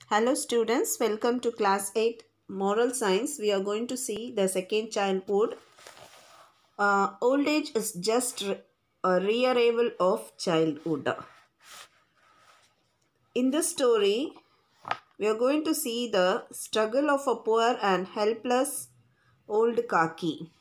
Hello students, welcome to class 8 moral science. We are going to see the second childhood. Old age is just a rearrival of childhood. In this story, we are going to see the struggle of a poor and helpless old Kaki.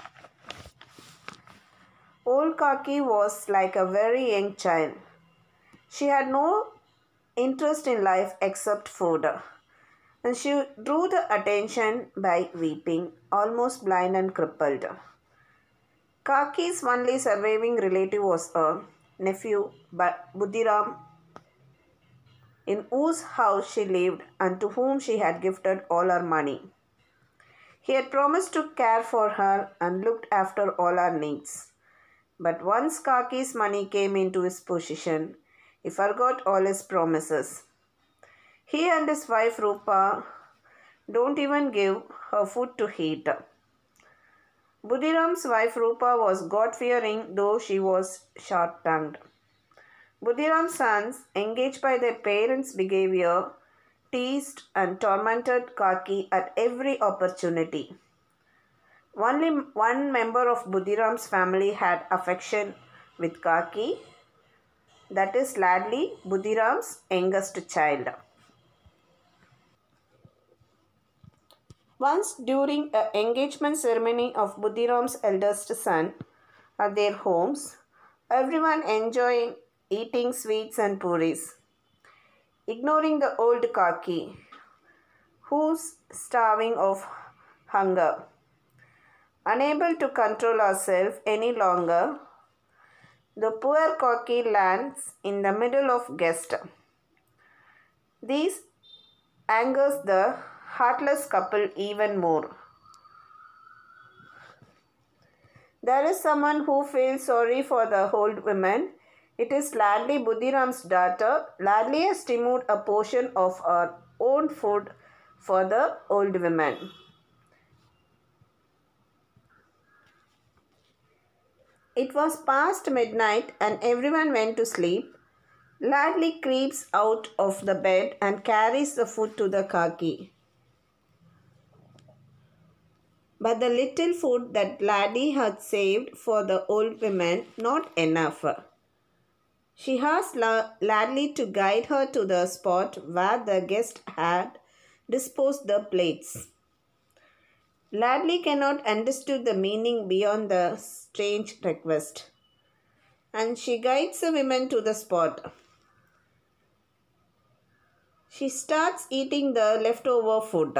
Old Kaki was like a very young child. She had no interest in life except food. And she drew the attention by weeping, almost blind and crippled. Kaki's only surviving relative was a nephew, Buddhiram, in whose house she lived and to whom she had gifted all her money. He had promised to care for her and looked after all her needs. But once Kaki's money came into his possession, he forgot all his promises. He and his wife Rupa don't even give her food to eat. Buddhiram's wife Rupa was God-fearing, though she was sharp-tongued. Buddhiram's sons, engaged by their parents' behavior, teased and tormented Kaki at every opportunity. Only one member of Buddhiram's family had affection with Kaki, that is Ladli, Buddhiram's youngest child. Once during an engagement ceremony of Buddhiram's eldest son at their homes, everyone enjoying eating sweets and puris, ignoring the old Kaki, who's starving of hunger. Unable to control herself any longer, the poor Kaki lands in the middle of guests. This angers the heartless couple even more. There is someone who feels sorry for the old woman. It is Ladli, Buddhiram's daughter. Ladli has removed a portion of her own food for the old woman. It was past midnight and everyone went to sleep. Ladli creeps out of the bed and carries the food to the Kaki. But the little food that Ladli had saved for the old woman not enough. She asked Ladli to guide her to the spot where the guest had disposed the plates. Ladli cannot understand the meaning beyond the strange request, and she guides the woman to the spot. She starts eating the leftover food.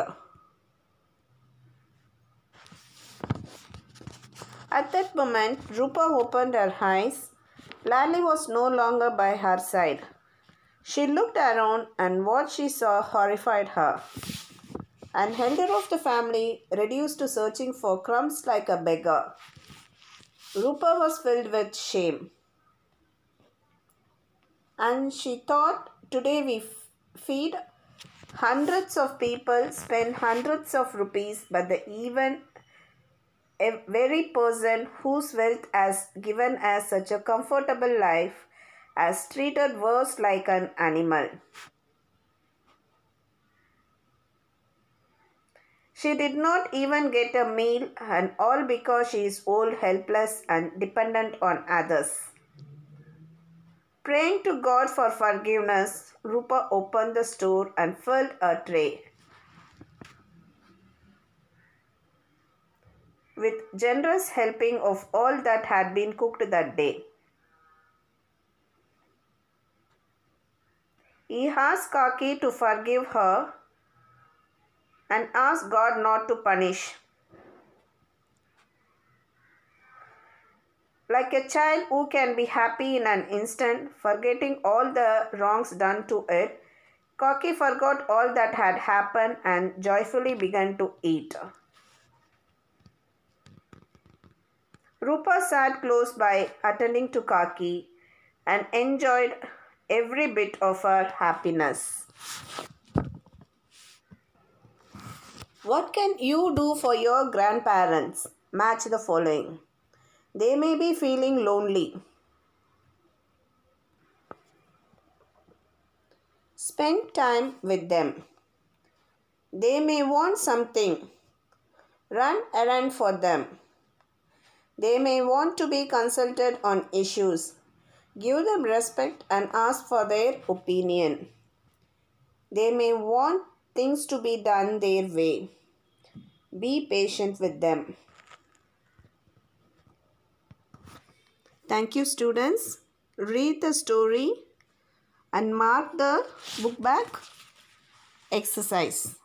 At that moment, Rupa opened her eyes. Ladli was no longer by her side. She looked around and what she saw horrified her. An elder of the family reduced to searching for crumbs like a beggar. Rupa was filled with shame. And she thought, today we feed hundreds of people, spend hundreds of rupees, but even a very person whose wealth has given us such a comfortable life has treated worse like an animal. She did not even get a meal, and all because she is old, helpless and dependent on others. Praying to God for forgiveness, Rupa opened the store and filled a tray with generous helping of all that had been cooked that day. He asked Kaki to forgive her and asked God not to punish. Like a child who can be happy in an instant, forgetting all the wrongs done to it, Kaki forgot all that had happened and joyfully began to eat. Rupa sat close by attending to Kaki and enjoyed every bit of her happiness. What can you do for your grandparents? Match the following. They may be feeling lonely. Spend time with them. They may want something. Run errand for them. They may want to be consulted on issues. Give them respect and ask for their opinion. They may want things to be done their way. Be patient with them. Thank you, students. Read the story and mark the book back exercise.